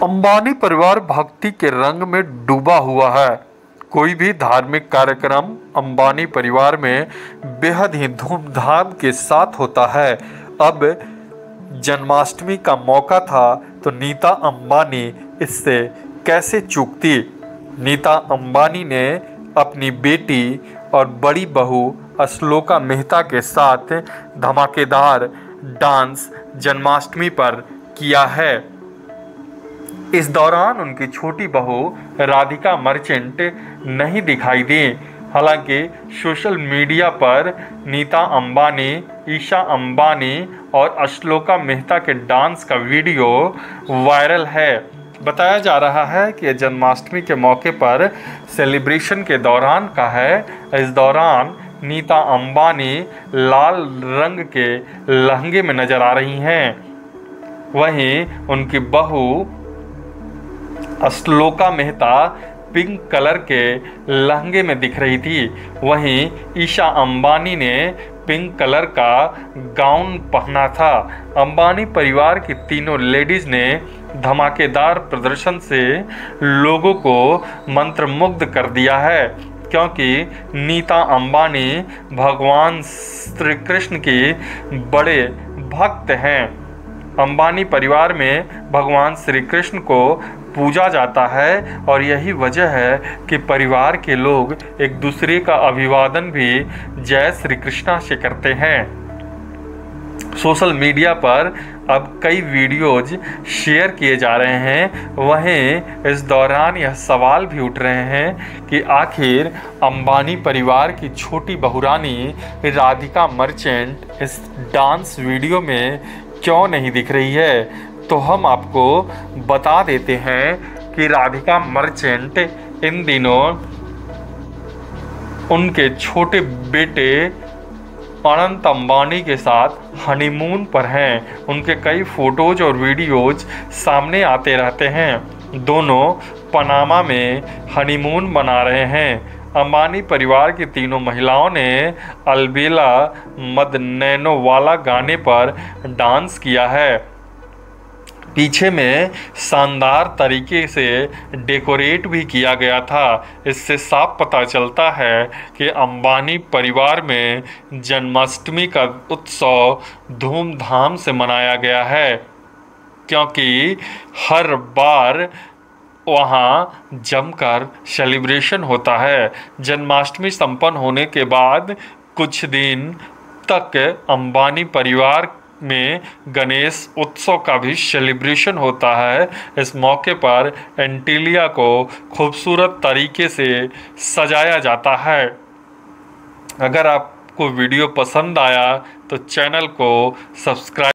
अंबानी परिवार भक्ति के रंग में डूबा हुआ है। कोई भी धार्मिक कार्यक्रम अंबानी परिवार में बेहद ही धूमधाम के साथ होता है। अब जन्माष्टमी का मौका था तो नीता अंबानी इससे कैसे चूकती। नीता अंबानी ने अपनी बेटी और बड़ी बहू अश्लोका मेहता के साथ धमाकेदार डांस जन्माष्टमी पर किया है। इस दौरान उनकी छोटी बहू राधिका मर्चेंट नहीं दिखाई दी। हालांकि सोशल मीडिया पर नीता अंबानी, ईशा अंबानी और अश्लोका मेहता के डांस का वीडियो वायरल है। बताया जा रहा है कि जन्माष्टमी के मौके पर सेलिब्रेशन के दौरान का है। इस दौरान नीता अंबानी लाल रंग के लहंगे में नजर आ रही हैं। वहीं उनकी बहू अश्लोका मेहता पिंक कलर के लहंगे में दिख रही थी। वहीं ईशा अंबानी ने पिंक कलर का गाउन पहना था। अंबानी परिवार की तीनों लेडीज ने धमाकेदार प्रदर्शन से लोगों को मंत्रमुग्ध कर दिया है, क्योंकि नीता अंबानी भगवान श्री कृष्ण की बड़े भक्त हैं। अंबानी परिवार में भगवान श्री कृष्ण को पूजा जाता है और यही वजह है कि परिवार के लोग एक दूसरे का अभिवादन भी जय श्री कृष्णा से करते हैं। सोशल मीडिया पर अब कई वीडियोज शेयर किए जा रहे हैं। वहीं इस दौरान यह सवाल भी उठ रहे हैं कि आखिर अंबानी परिवार की छोटी बहुरानी राधिका मर्चेंट इस डांस वीडियो में क्यों नहीं दिख रही है। तो हम आपको बता देते हैं कि राधिका मर्चेंट इन दिनों उनके छोटे बेटे अनंत अंबानी के साथ हनीमून पर हैं। उनके कई फोटोज और वीडियोज सामने आते रहते हैं। दोनों पनामा में हनीमून मना रहे हैं। अंबानी परिवार की तीनों महिलाओं ने अलबेला मदनैनो वाला गाने पर डांस किया है। पीछे में शानदार तरीके से डेकोरेट भी किया गया था। इससे साफ पता चलता है कि अंबानी परिवार में जन्माष्टमी का उत्सव धूमधाम से मनाया गया है, क्योंकि हर बार वहाँ जमकर सेलिब्रेशन होता है। जन्माष्टमी संपन्न होने के बाद कुछ दिन तक अंबानी परिवार में गणेश उत्सव का भी सेलिब्रेशन होता है। इस मौके पर एंटीलिया को खूबसूरत तरीके से सजाया जाता है। अगर आपको वीडियो पसंद आया तो चैनल को सब्सक्राइब